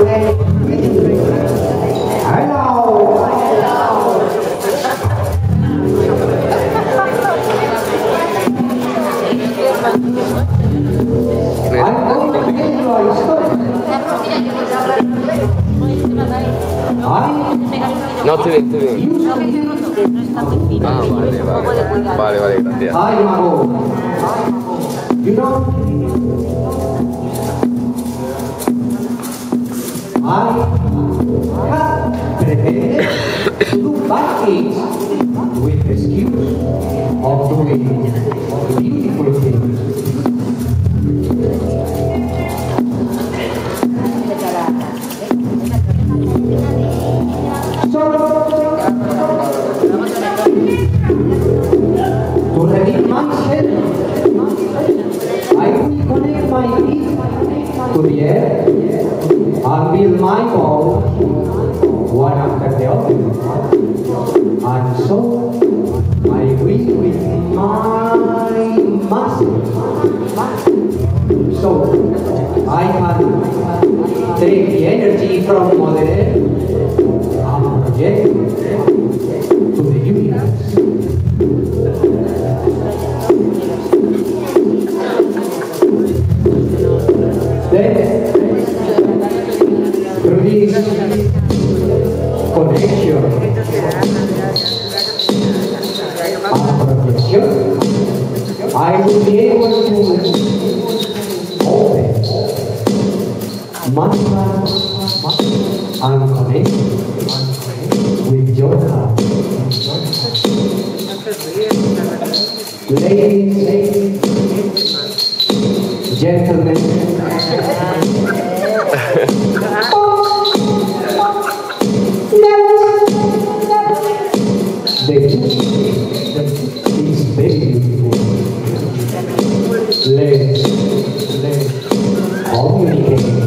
No, estoy bien, estoy bien. Ah, vale, vale, gracias. Hi, Mago. You know, I have prepared to do bad things with the excuse of doing beautiful things. To redeem myself, I will connect my feet to the air and build my bow one after the other. And so I will with my muscles. So I can take the energy from Mother Earth and project it to the universe. Then, through this connection and projection, I will be able to open my heart and connect with your heart. Ladies, gentlemen, the gift is very beautiful. Let's communicate.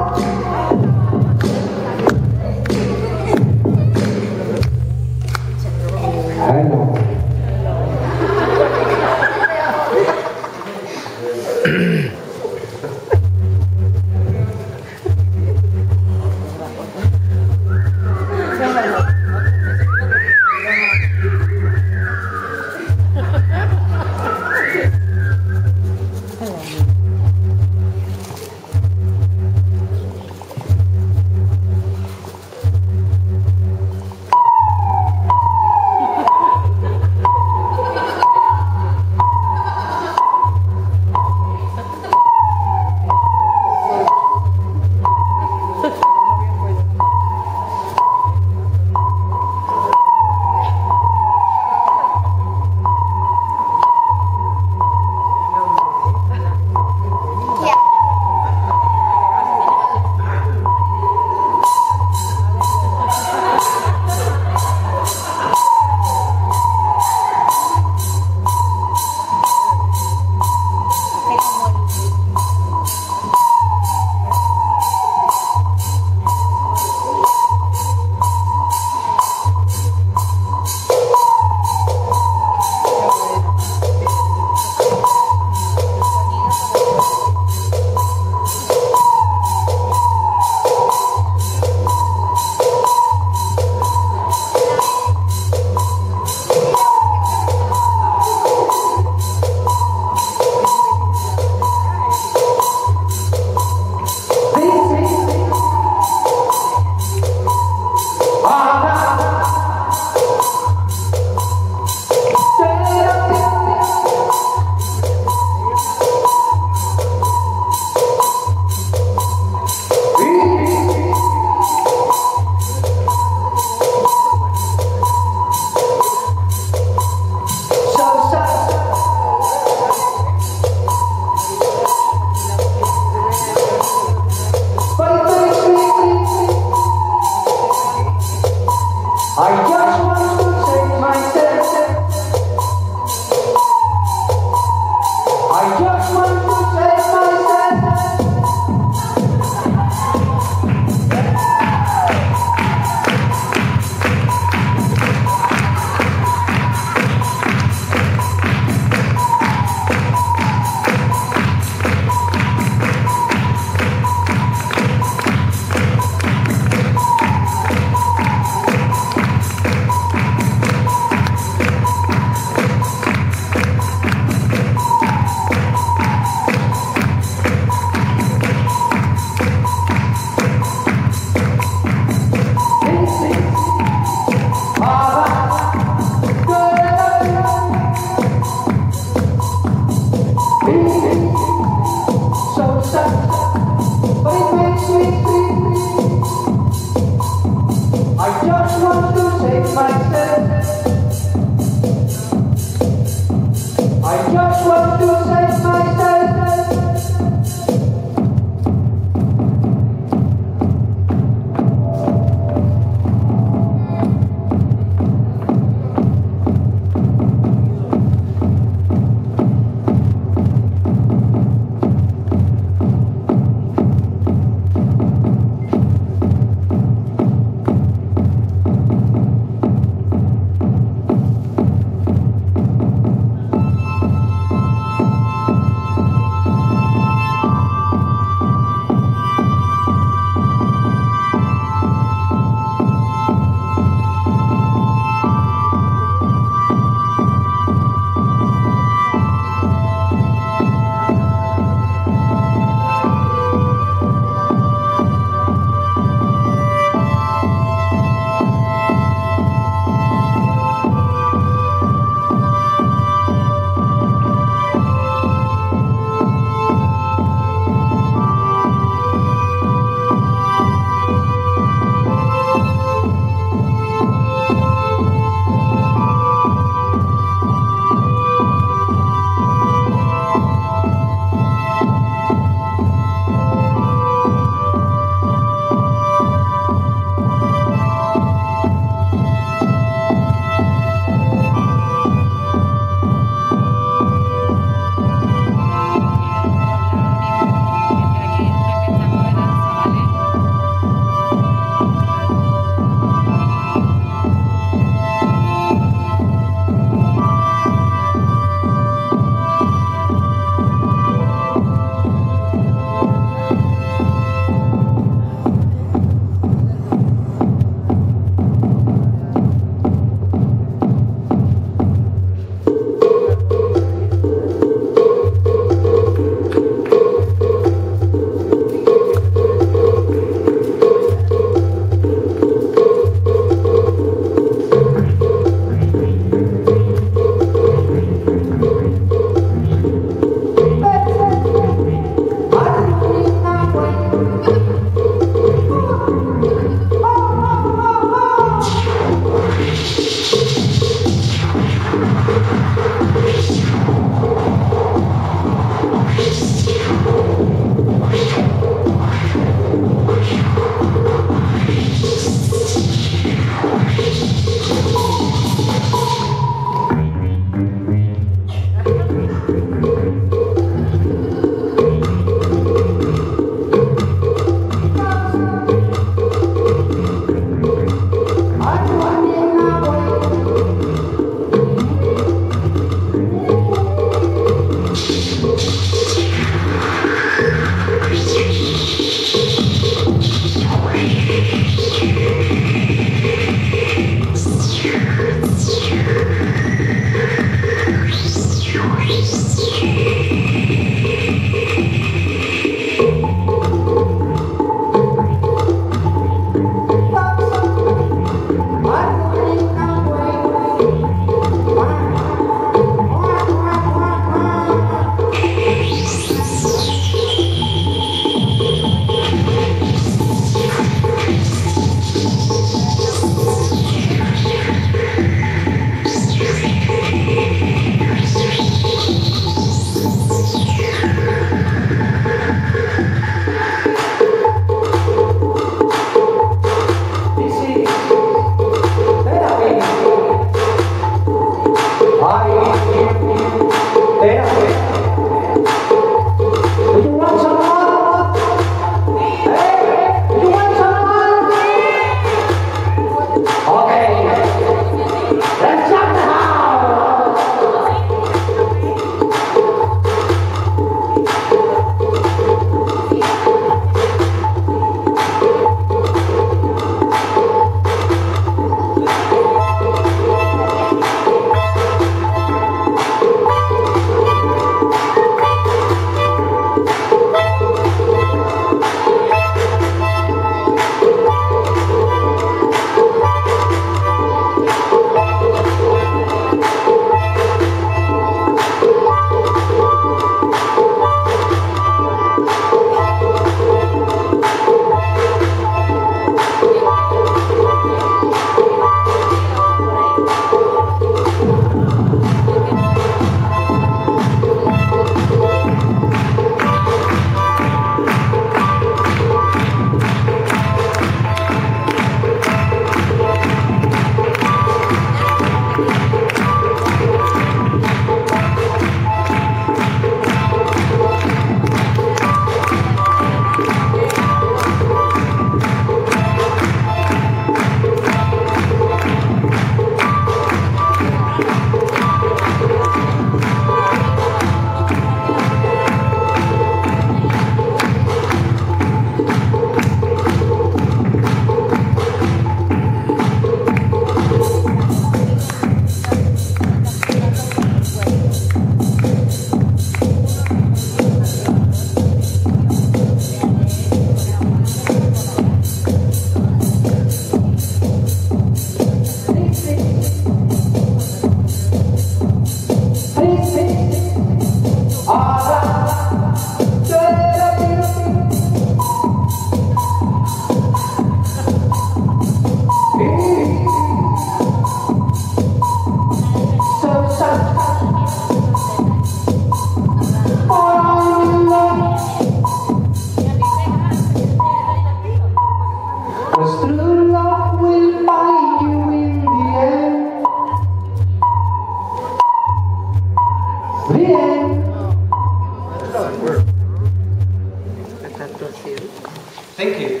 Thank you.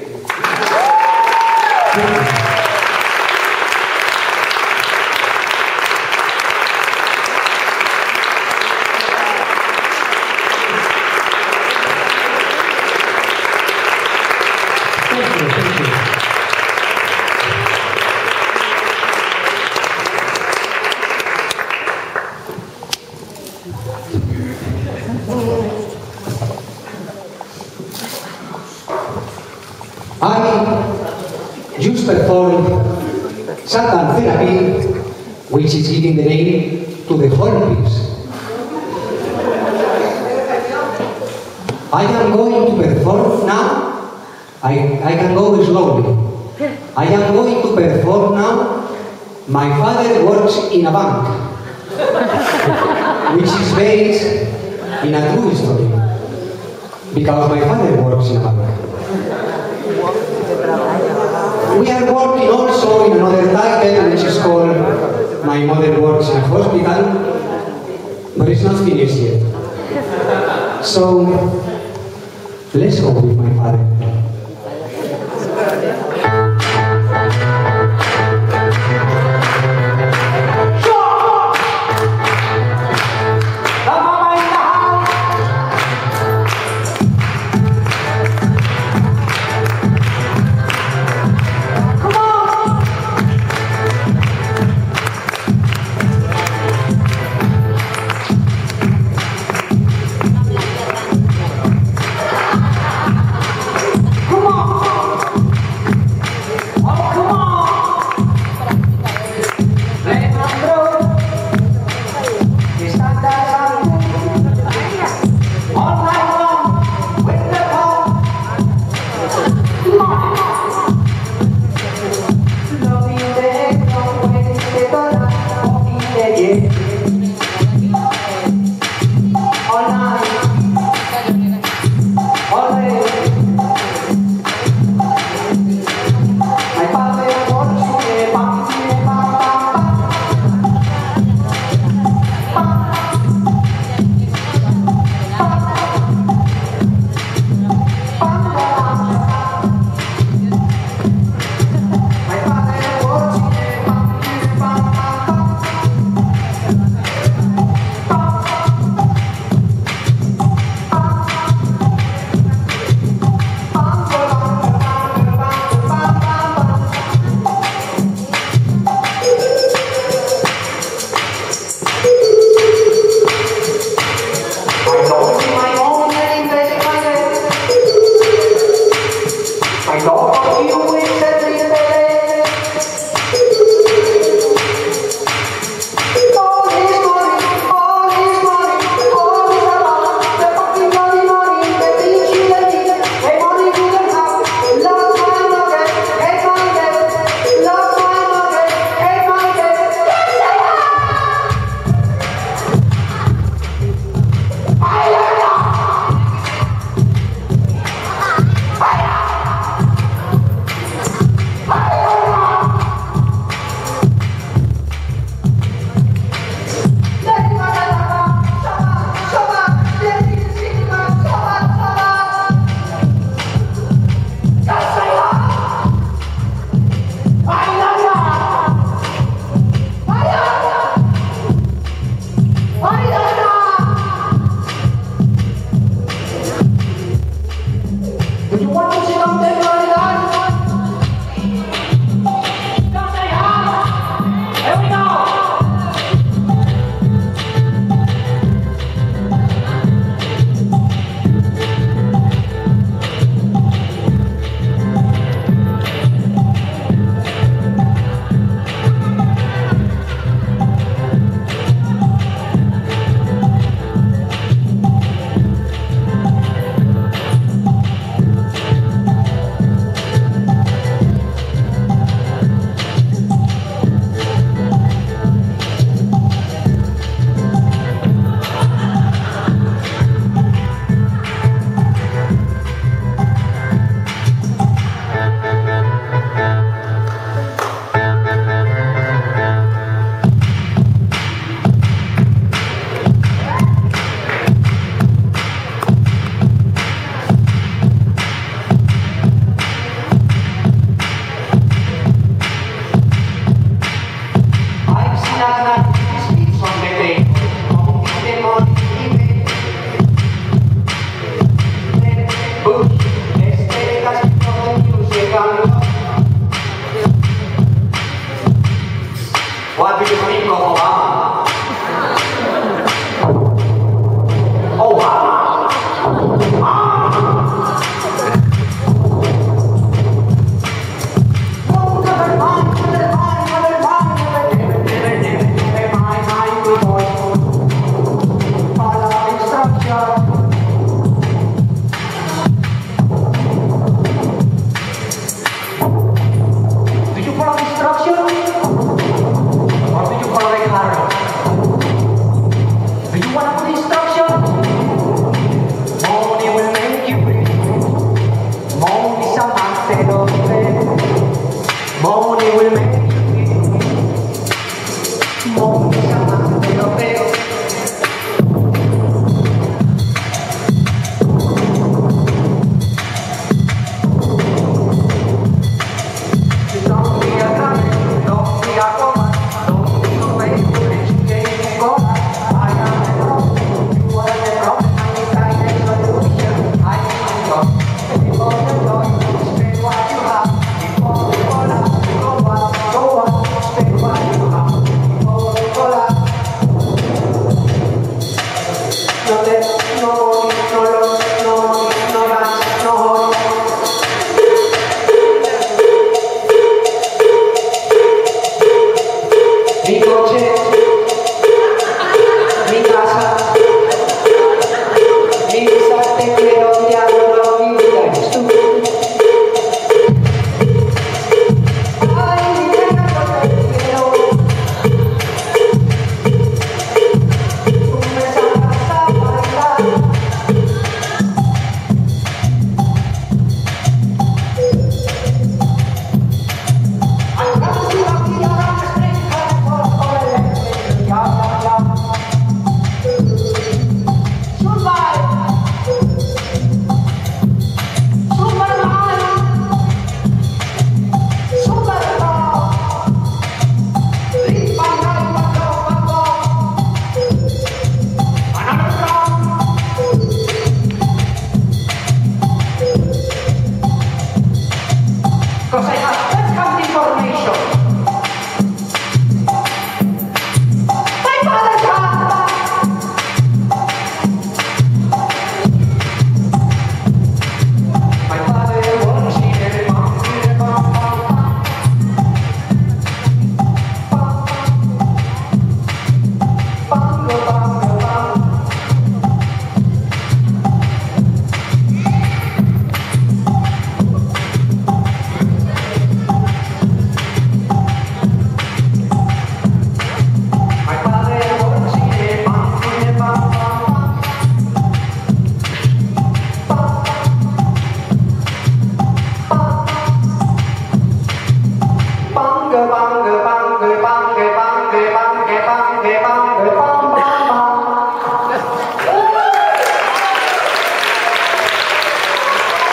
I just performed Satan therapy, which is giving the name to the whole piece. I am going to perform now. I can go slowly. I am going to perform now. My father works in a bank, which is based in a true story, because my father works in a bank. We are working also in another title, which is called My Mother Works in a Hospital, but it's not finished yet. So, let's go with my father.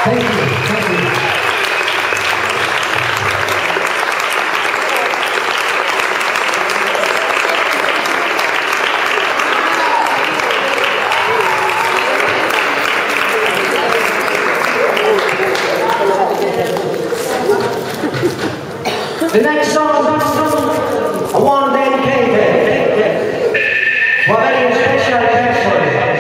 Thank you. Thank you. The next song I want to dedicate to a very special person.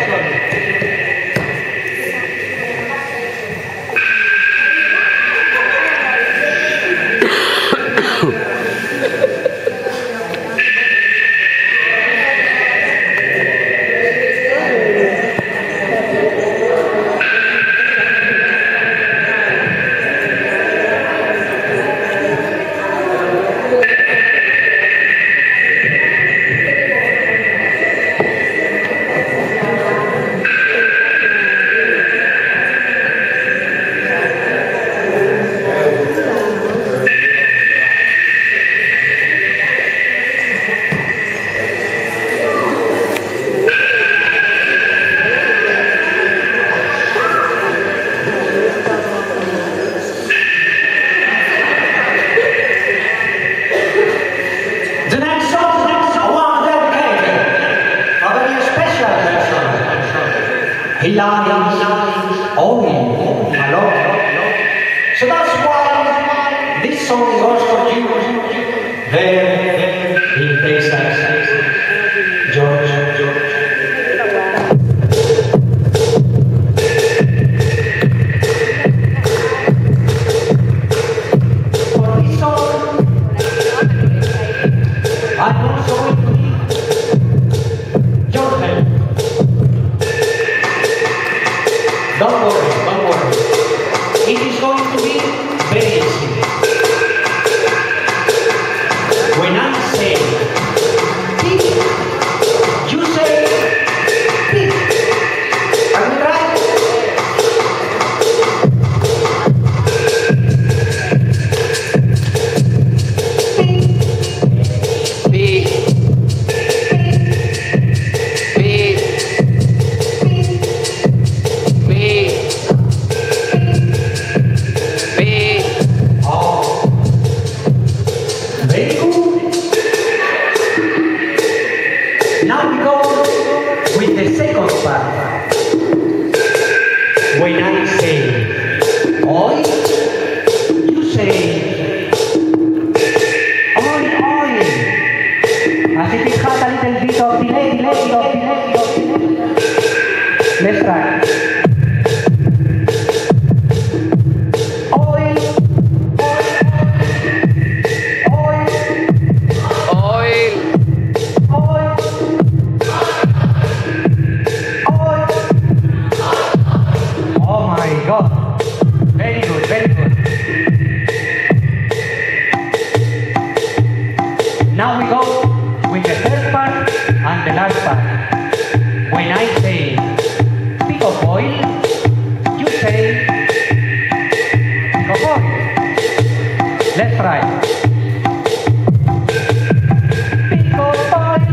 He lies only a lot. So that's why this song goes for you. There in Texas, George. For this song, I'm also going to need your help. Don't worry. It is going to be very easy. When I say pick, you say pick. Are we right? Now we go with the second part. When I say oi, you say oi, oi. As if it has a little bit of delay. Let's try. Very good. Now we go with the third part and the last part. When I say pick up oil, you say pick up oil. Let's try. Pick up oil.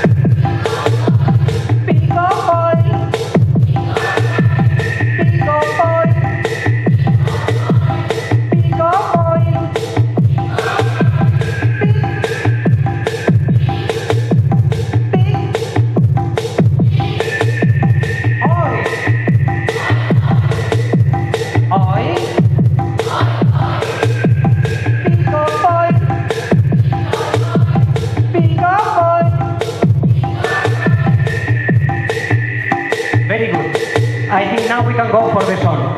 Pick up oil. Pick up oil. Very good. I think now we can go for the song.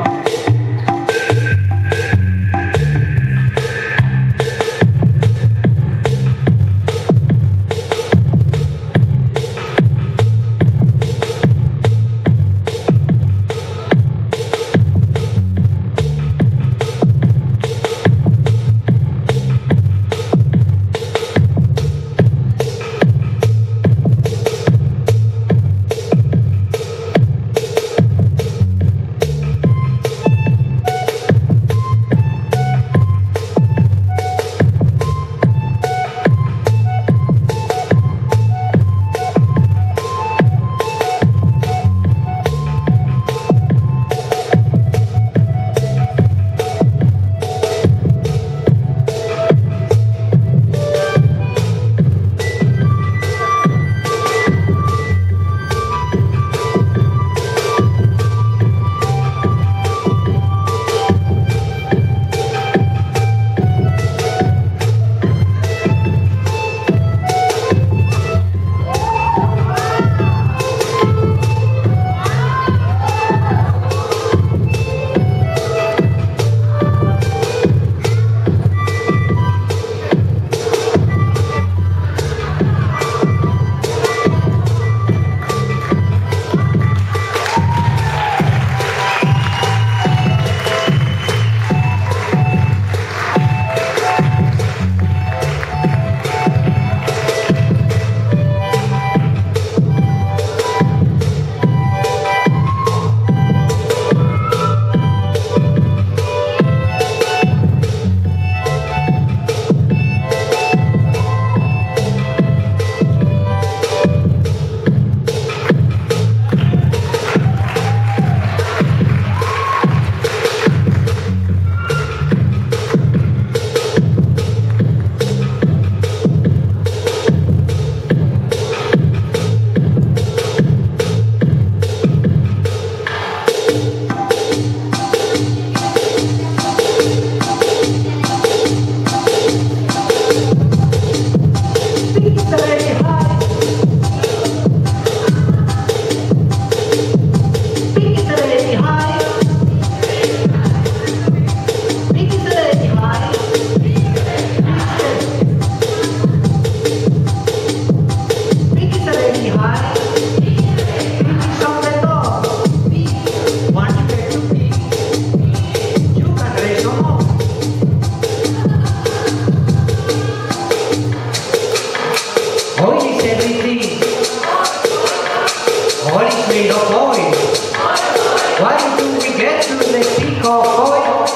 Pick up boy.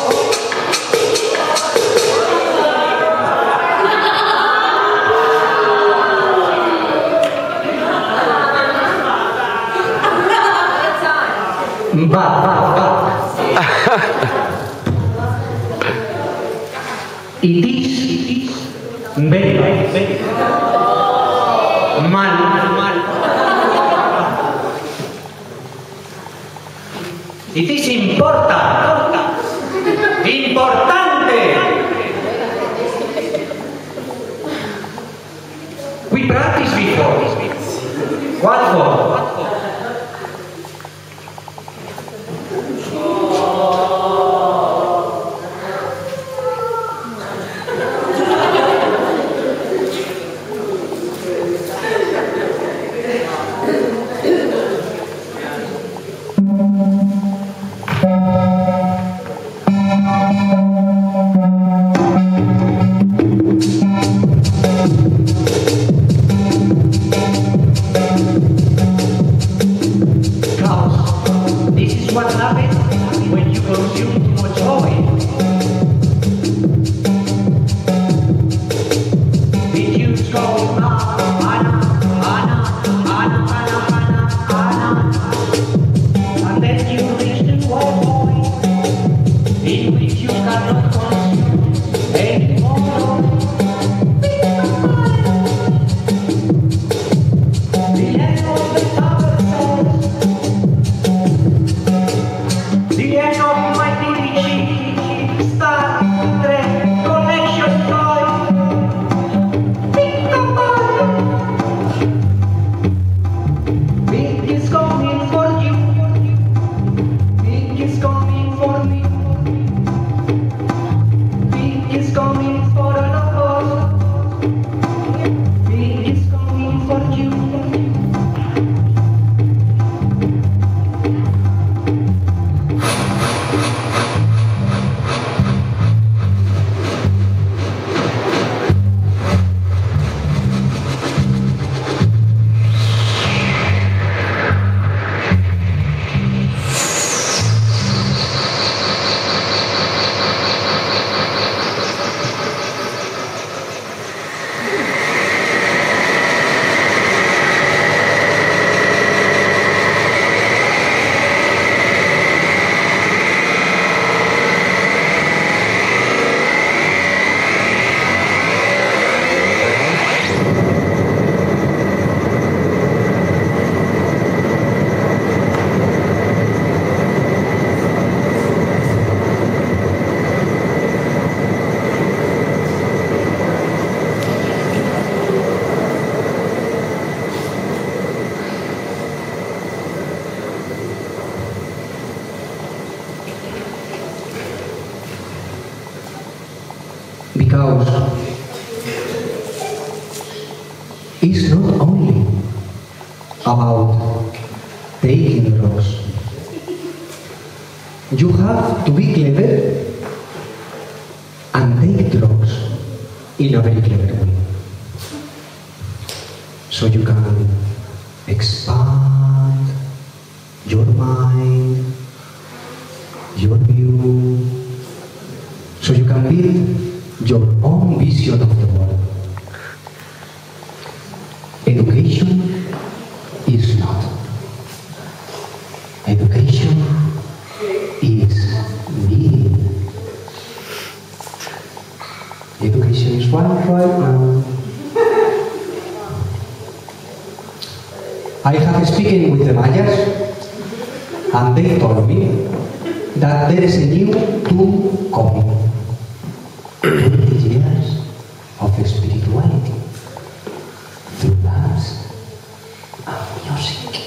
Va. It is very mal. It is importante. We practiced before. What for? What happens when you consume too much oil? It used goes Anna, and then you reach the point in which you cannot consume any more. The end of the tunnel. The end of my TV Star Trek connection point. Pick the ball. Pink is coming for you. Pink is coming for me. Pink is coming for all of us. Pink is coming for you. Because it's not only about taking drugs. You have to be clever and take drugs in a very clever way. So you can expand your mind, your view, so you can build your own vision of the world. Education is not. Education is needed. Education is one right now. I have spoken with the Mayas, and they told me that there is a new tool coming. 20 years of spirituality through dance and music.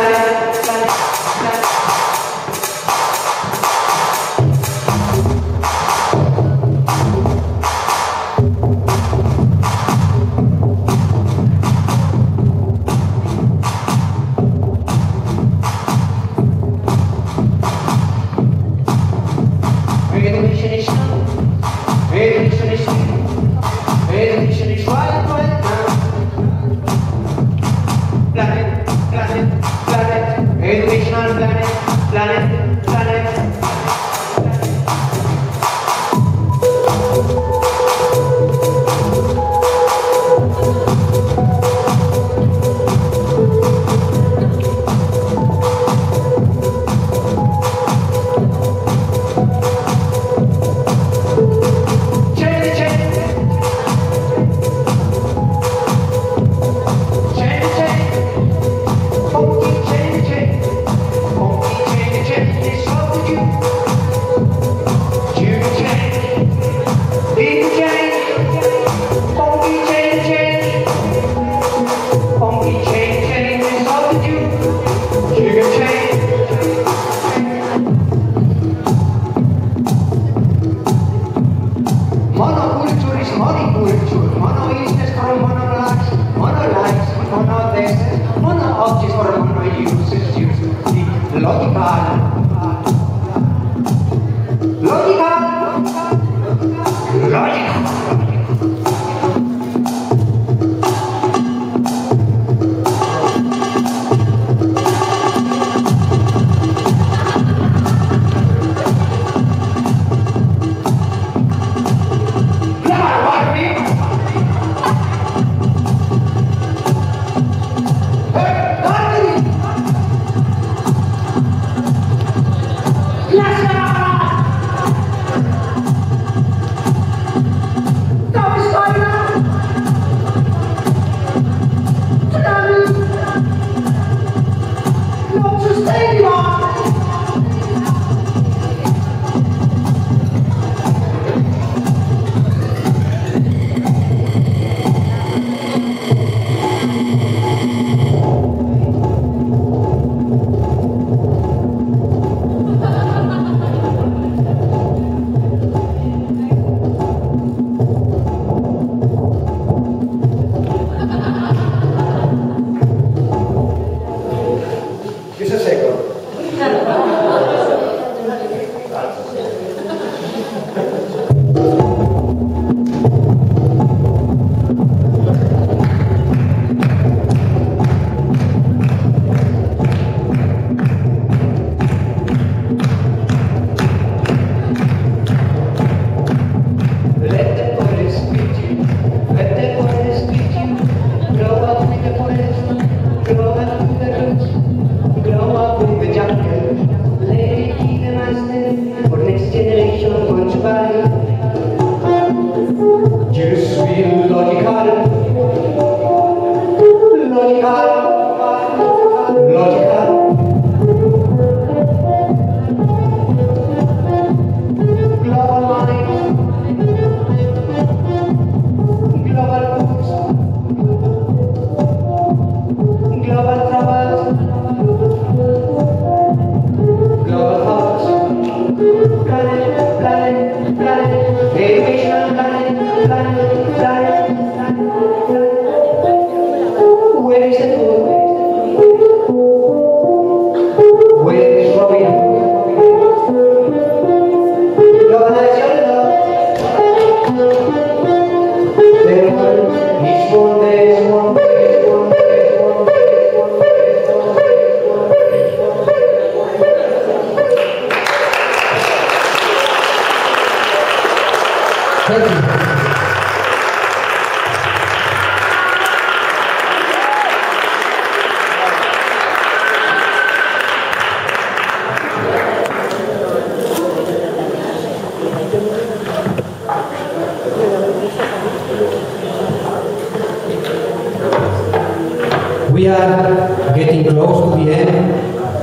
We are getting close to the end.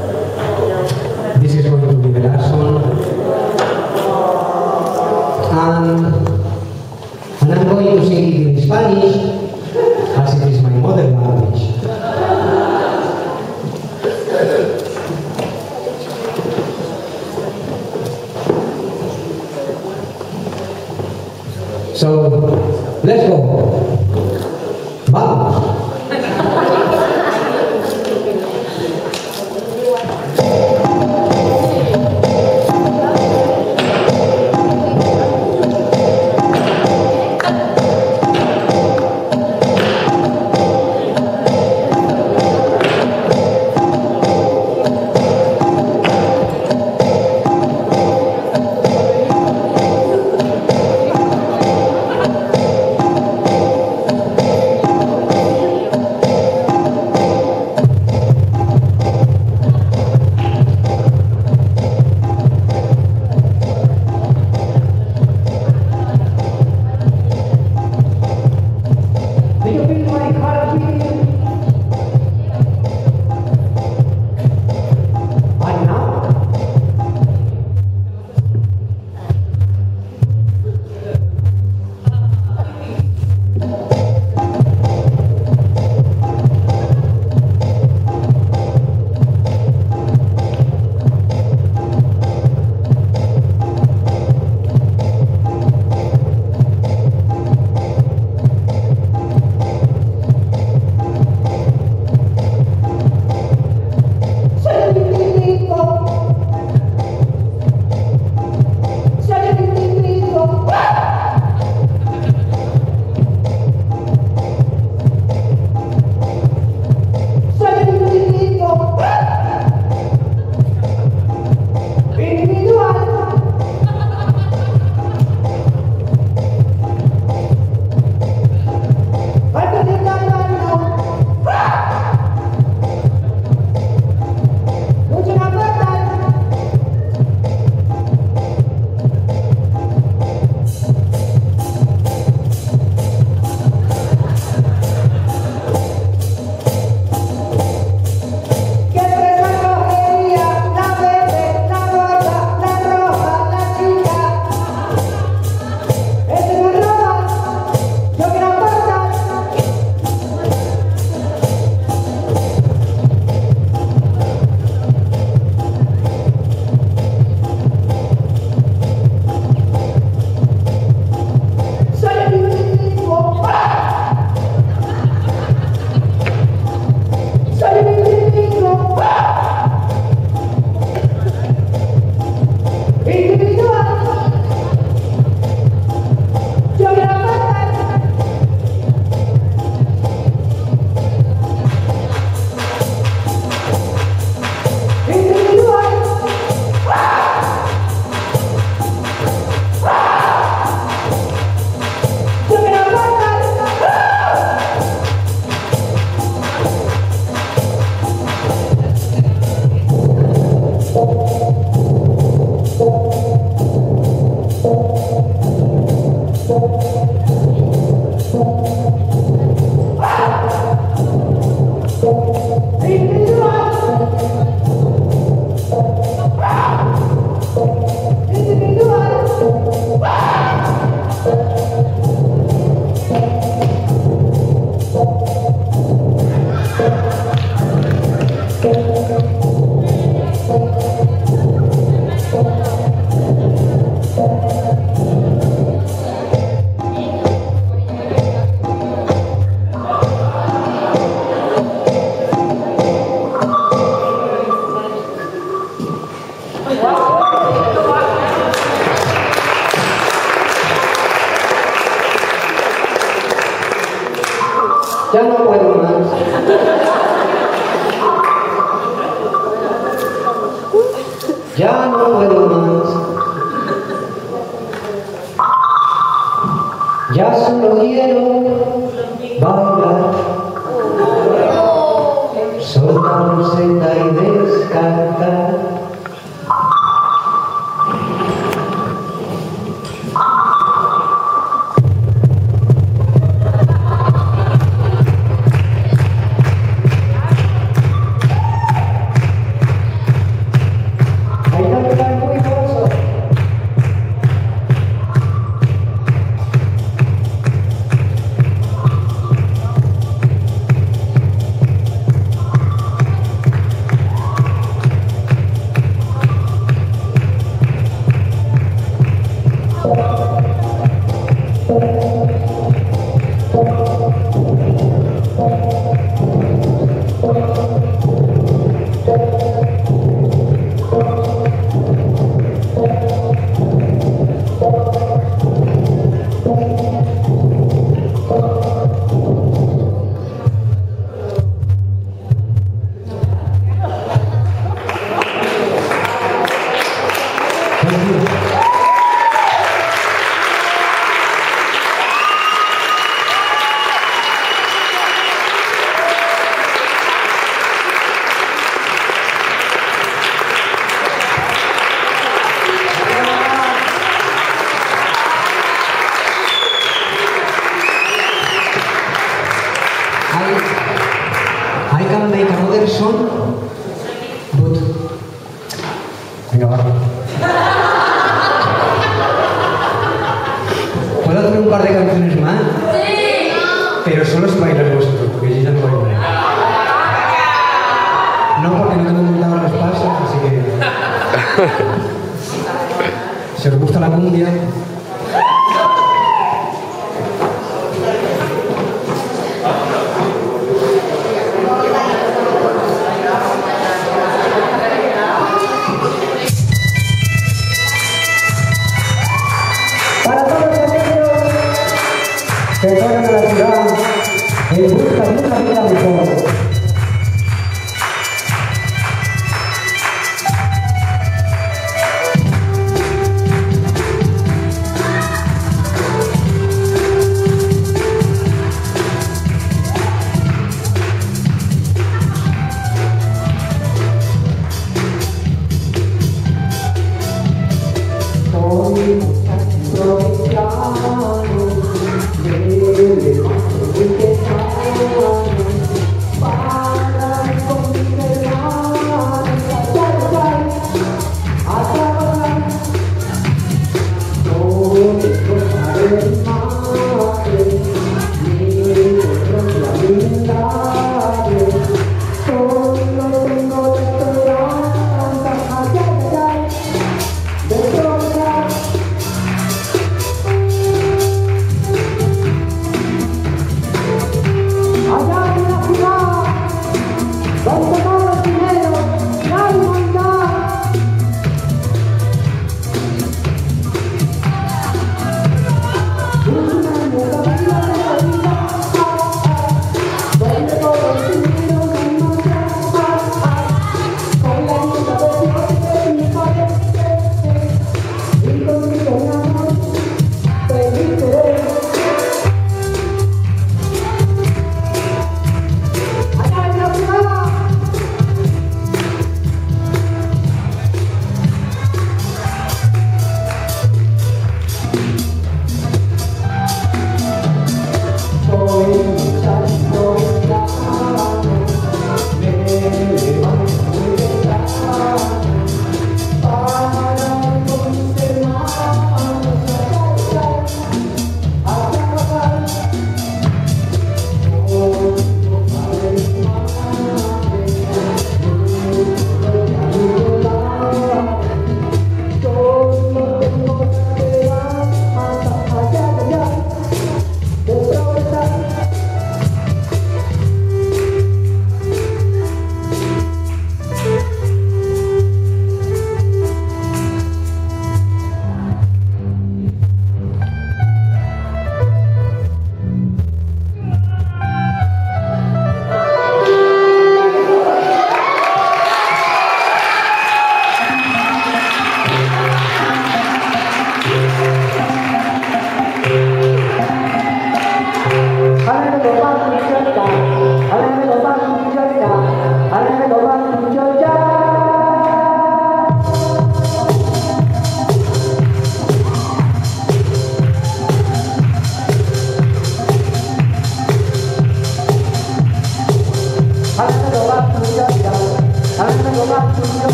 This is going to be the last song. And I'm going to sing it in Spanish, as it is my mother language. Ya no puedo más. Ya solo quiero bailar, soltar, sentar y descartar. I can make another song, but... Venga, va. ¿Puedo hacer un par de canciones más? Sí. Pero solo si bailáis vosotros, porque yo ya no bailo. No, porque no tengo montadas las pasas, así que... Si os gusta la cumbia... que fueron a la ciudad en busca de una vida mejor.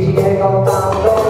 sigue contando